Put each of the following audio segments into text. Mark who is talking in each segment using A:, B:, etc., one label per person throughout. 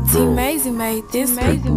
A: T-Mazy made this.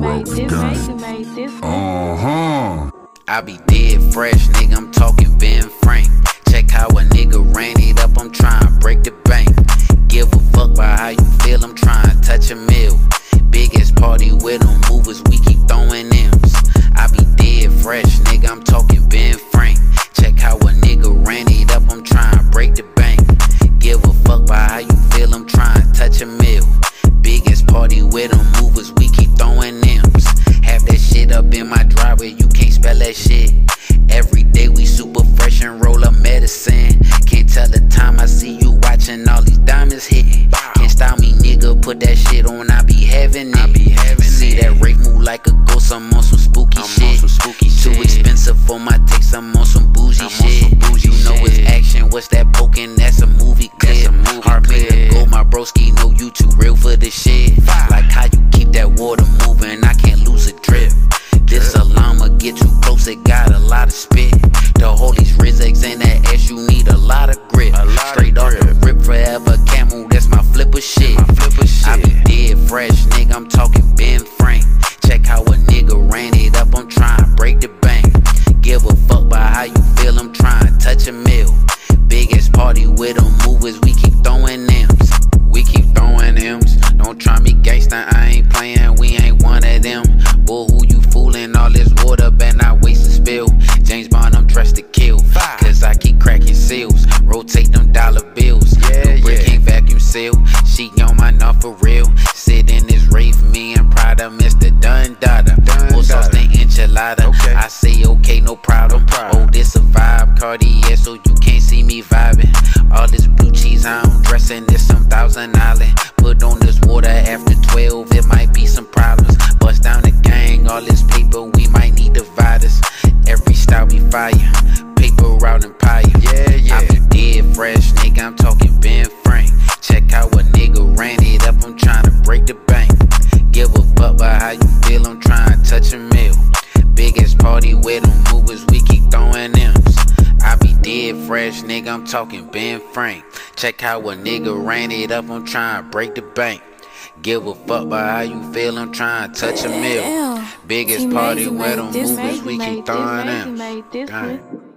B: I be dead fresh, nigga, I'm talking Ben Frank. Check how a nigga ran it up, I'm tryna break the bank. Give a fuck about how you feel, I'm tryna touch a meal. Biggest party with them movers, we keep throwing M's. I be dead fresh, nigga, I'm talking Ben Frank. Check how a nigga ran it up, I'm tryna break the bank. Give a fuck about how you feel, I'm tryna touch a meal. Biggest party with them movers, we keep throwing M's. Have that shit up in my driveway, you can't spell that shit. Every day we super fresh and roll up medicine. Can't tell the time I see you watching all these diamonds hitting. Can't style me, nigga, put that shit on, I be having it. See that Wraith move like a ghost, I'm on some spooky shit. Too expensive for my taste, I'm on some bougie shit. You know it's action, what's that poking? That's a movie clip. Hard made to go, my broski, know you too real for this shit. Like how you keep that water moving, I can't lose a drip. This a llama, get too close, it got a lot of spit. To hold these Rizzex in that ass, you need a lot of grip. Straight off the rip, forever camel, that's my flipper shit. I be dead fresh, nigga, I'm talking Ben Frank. Check how a nigga ran it up, I'm tryna break the bank. Give a fuck about how you feel, I'm tryna touch a meal. Biggest party with them movers, we keep throwing M's. We keep throwing M's. Don't try me gangsta, I ain't playing, we ain't one of them. Boy, who you fooling? All this water, better not waste and spill. James Bond, I'm dressed to kill, cause I keep cracking seals. Rotate them dollar bills. No brick ain't vacuum seal. She on my knob for real. Sit in this Wraith, me and Prada, Mr. Dun Dada. Full sauce the enchilada. I say okay, no problem. Oh, this a vibe, Cartier, so you can't see me vibing. All this blue cheese, I'm dressing this some Thousand Island. Put on this water after 12, it might be some problems. Bust down the gang, all this paper, we might need dividers. Every style be fire, paper out Empire. I be dead fresh, nigga, I'm talking Ben Frank. Check how a nigga ran it up, I'm tryna break the bank. Give a fuck about how you feel, I'm tryna touch a meal. Biggest party with them movers, we keep throwing M's. I be dead fresh, nigga, I'm talking Ben Frank. Check how a nigga ran it up, I'm tryna break the bank. Give a fuck about how you feel, I'm tryna touch a meal. Biggest party with them movers, we keep throwing M's.